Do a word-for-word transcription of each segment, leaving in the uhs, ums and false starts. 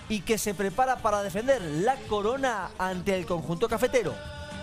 y que se prepara para defender la corona ante el conjunto cafetero.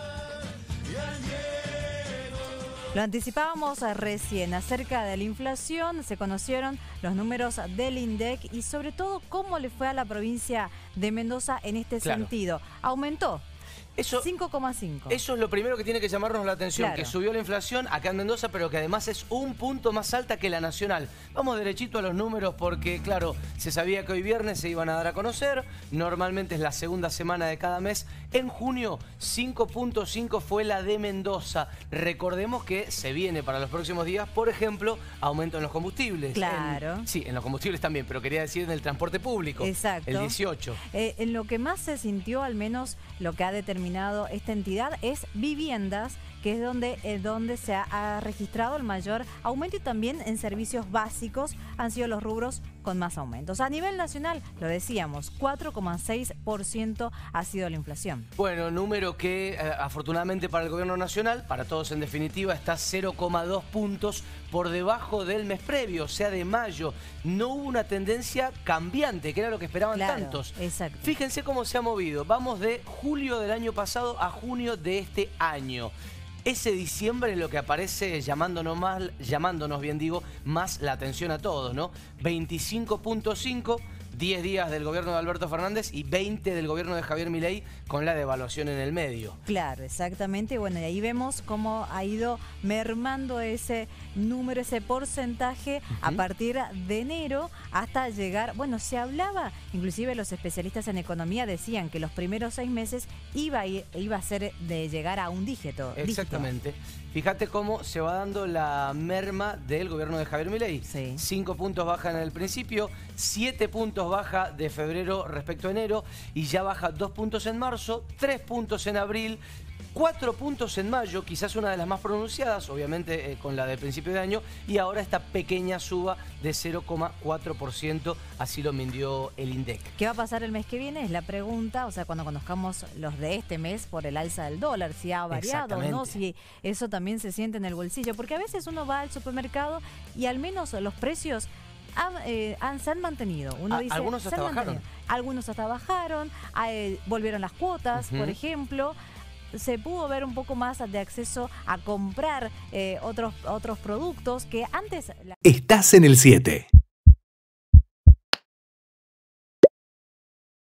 Lo anticipábamos recién, acerca de la inflación, se conocieron los números del INDEC y sobre todo cómo le fue a la provincia de Mendoza en este Claro. sentido. Aumentó. Eso, cinco coma cinco. Eso es lo primero que tiene que llamarnos la atención, Claro. que subió la inflación acá en Mendoza, pero que además es un punto más alta que la nacional. Vamos derechito a los números porque, claro, se sabía que hoy viernes se iban a dar a conocer, normalmente es la segunda semana de cada mes. En junio, cinco punto cinco fue la de Mendoza. Recordemos que se viene para los próximos días, por ejemplo, aumento en los combustibles. Claro. En, sí, en los combustibles también, pero quería decir en el transporte público. Exacto. El dieciocho. Eh, en lo que más se sintió, al menos lo que ha determinado esta entidad, es viviendas, que es donde, eh, donde se ha, ha registrado el mayor aumento, y también en servicios básicos han sido los rubros con más aumentos. A nivel nacional, lo decíamos, cuatro coma seis por ciento ha sido la inflación. Bueno, número que eh, afortunadamente para el gobierno nacional, para todos en definitiva, está cero coma dos puntos por debajo del mes previo, o sea, de mayo. No hubo una tendencia cambiante, que era lo que esperaban Claro, tantos. exacto. Fíjense cómo se ha movido. Vamos de julio del año pasado a junio de este año. Ese diciembre es lo que aparece llamándonos, más, llamándonos bien digo, más la atención a todos, ¿no? veinticinco punto cinco, diez días del gobierno de Alberto Fernández y veinte del gobierno de Javier Milei con la devaluación en el medio. Claro, exactamente. Bueno, y ahí vemos cómo ha ido mermando ese número, ese porcentaje uh-huh. a partir de enero hasta llegar, bueno, se hablaba, inclusive los especialistas en economía decían que los primeros seis meses iba a, ir, iba a ser de llegar a un dígito. Exactamente. dígito. Fíjate cómo se va dando la merma del gobierno de Javier Milei. Sí. Cinco puntos baja en el principio, siete puntos baja de febrero respecto a enero y ya baja dos puntos en marzo, tres puntos en abril, cuatro puntos en mayo, quizás una de las más pronunciadas, obviamente eh, con la del principio de año, y ahora esta pequeña suba de cero coma cuatro por ciento, así lo midió el INDEC. ¿Qué va a pasar el mes que viene? Es la pregunta, o sea, cuando conozcamos los de este mes por el alza del dólar, si ha variado o no, si eso también se siente en el bolsillo, porque a veces uno va al supermercado y al menos los precios Han, eh, han, se han mantenido. Uno dice, algunos hasta bajaron. Algunos hasta bajaron, eh, volvieron las cuotas, uh-huh. por ejemplo. Se pudo ver un poco más de acceso a comprar eh, otros, otros productos que antes... Estás en el siete.